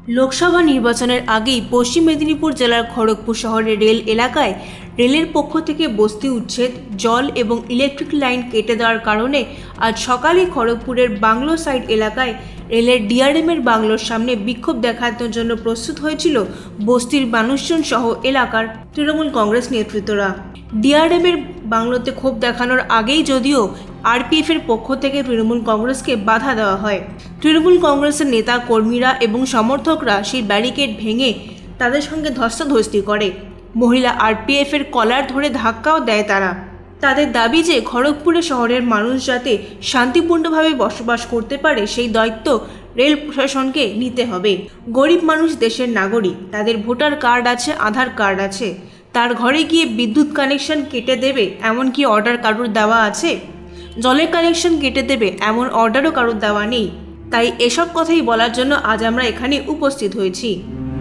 লোকসভা নির্বাচনের আগেই পশ্চিম মেদিনীপুর জেলার খড়গপুর শহরের রেল এলাকায় রেলের পক্ষ থেকে বস্তি উচ্ছেদ, জল এবং ইলেকট্রিক লাইন কেটে দেওয়ার কারণে আজ সকালে খড়গপুরের বাংলো সাইড এলাকায় রেলের ডিআরএমের বাংলোর সামনে বিক্ষোভ দেখানোর জন্য প্রস্তুত হয়েছিল বস্তির মানুষজন সহ এলাকার তৃণমূল কংগ্রেস নেতৃত্বরা। ডিআরএমের বাংলোতে ক্ষোভ দেখানোর আগেই যদিও আরপিএফের পক্ষ থেকে তৃণমূল কংগ্রেসকে বাধা দেওয়া হয়। তৃণমূল কংগ্রেসের নেতা কর্মীরা এবং সমর্থকরা সেই ব্যারিকেড ভেঙে তাদের সঙ্গে ধস্তাধস্তি করে। মহিলা আরপিএফের কলার ধরে ধাক্কাও দেয় তারা। তাদের দাবি যে খড়গপুরে শহরের মানুষ যাতে শান্তিপূর্ণভাবে বসবাস করতে পারে সেই দায়িত্ব রেল প্রশাসনকে নিতে হবে। গরিব মানুষ দেশের নাগরিক, তাদের ভোটার কার্ড আছে, আধার কার্ড আছে, তার ঘরে গিয়ে বিদ্যুৎ কানেকশন কেটে দেবে এমন কি অর্ডার কারুর দেওয়া আছে? জলের কানেকশন কেটে দেবে এমন অর্ডারও কারুর দেওয়া নেই। তাই এসব কথাই বলার জন্য আজ আমরা এখানে উপস্থিত হয়েছি।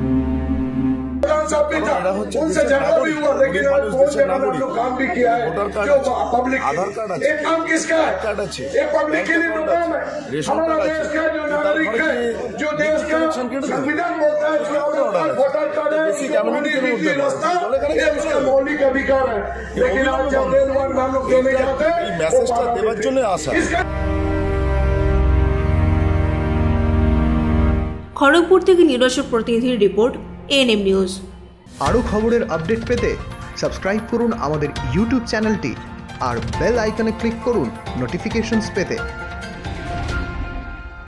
उनसे झगड़ा भी हुआ, लेकिन फोन के बाद हम लोग काम भी किया है। जो पब्लिक एक काम किसका है? ये पब्लिक के लिए तो काम है। हमारा देश का जो नागरिक है, जो देश का संविधान बोलता है, वोटर कार्ड है, ये उसका मौलिक अधिकार है। लेकिन आज जब रेल वन हम लोग देने जाते हैं, খড়গপুর থেকে নিজস্ব প্রতিনিধির রিপোর্ট, এএনএম নিউজ। আরও খবরের আপডেট পেতে সাবস্ক্রাইব করুন আমাদের ইউটিউব চ্যানেলটি আর বেল আইকনে ক্লিক করুন নোটিফিকেশনস পেতে।